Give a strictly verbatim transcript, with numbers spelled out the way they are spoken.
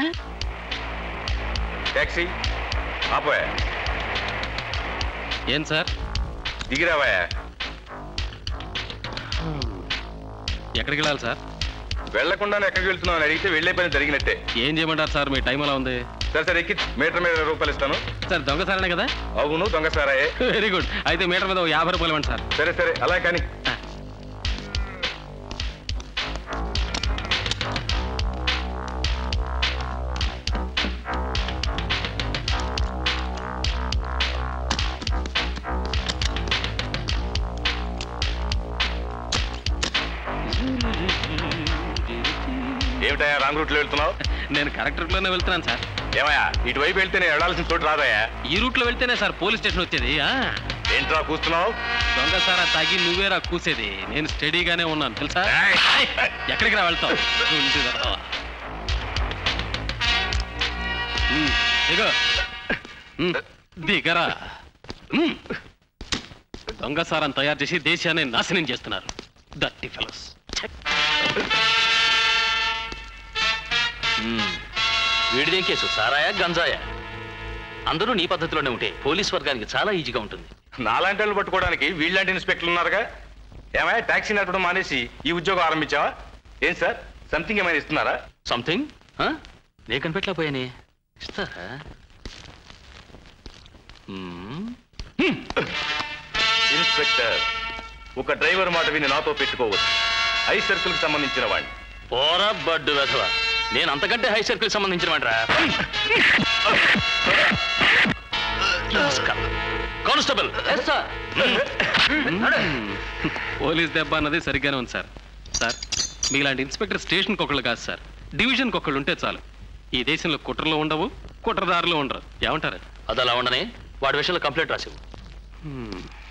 Taxi ఆపోయా. ఏం sir? దిగిరావాయా. ఎక్కడికి వెళ్ళాలి సార్? వెళ్లకుండానే ఎక్కడికి వెళ్తున్నావు అని అడిగితే వెళ్లే పని జరిగినట్టే. ఏం చేయమంటారు సార్? మీ టైం ఎలా ఉంది? సరే సరే ఎక్కి మీటర్ మీద ఇరవై రూపాయలు ఇస్తాను. సార్ దొంగ సారనే కదా? అవును దొంగ సారాయే. Very good. అయితే మీటర్ మీద యాభై రూపాయలు ఇవ్వండి సార్. సరే సరే అలా కానీ. ఏమిటయా రాంగ్ రూట్ లో వెళ్తున్నావు? నేను కరెక్ట్ రూట్ లోనే వెళ్తున్నాను సార్. ఏమయ్యా ఇటువైపు వెళ్తే నేను వెళ్ళాల్సిన చోటు రాదయ్యా. ఈ రూట్ లో వెళ్తేనే సార్ పోలీస్ స్టేషన్ వచ్చేది. ఏంట్రా కూస్తున్నావు? దొంగ సారా తాగి నువ్వేరా కూసేది. నేను స్టడీగానే ఉన్నాను తెలుసా. ఎక్కడికి రా వెళ్తావు? దిగో దిగరా. దొంగ సారాన్ని తయారు చేసి దేశాన్ని నాశనం చేస్తున్నారు. దట్టి ఫెలోస్. వీడిదేం కేసు? సారాయా గంజాయా? అందరూ నీ పద్ధతిలోనే ఉంటే పోలీస్ వర్గానికి చాలా ఈజీగా ఉంటుంది. నాలాంటి వాళ్ళు పట్టుకోవడానికి వీళ్ళంటి ఇన్స్పెక్టర్లు ఉన్నారుగా. ఏమయ్యా టాక్సీ నడపడం మానేసి ఈ ఉద్యోగం ఆరంభించావా? ఏం సార్ సంథింగ్ ఏమైనా ఇస్తున్నారా? సంథింగ్ నే కనిపెట్టలేకపోయానే. ఇస్తారా? ఇన్స్పెక్టర్ ఒక డ్రైవర్ మాట విని నాతో పెట్టుకోవచ్చు. హై సర్కిల్ కి సంబంధించిన వాడిని. పోరా బడ్డు వెధవ. నేను అంతకంటే హై సర్కిల్ సంబంధించిన వాడిరా. కానిస్టేబుల్. పోలీస్ దెబ్బ అన్నది సరిగ్గానే ఉంది సార్. సార్ మీలాంటి ఇన్స్పెక్టర్ స్టేషన్కి ఒకళ్ళు కాదు సార్, డివిజన్కి ఒకళ్ళు ఉంటే చాలు. ఈ దేశంలో కుట్రలు ఉండవు, కుట్రదారులు ఉండరు. ఏమంటారు? అది అలా ఉండని వాడి విషయంలో కంప్లైంట్ రాసివు.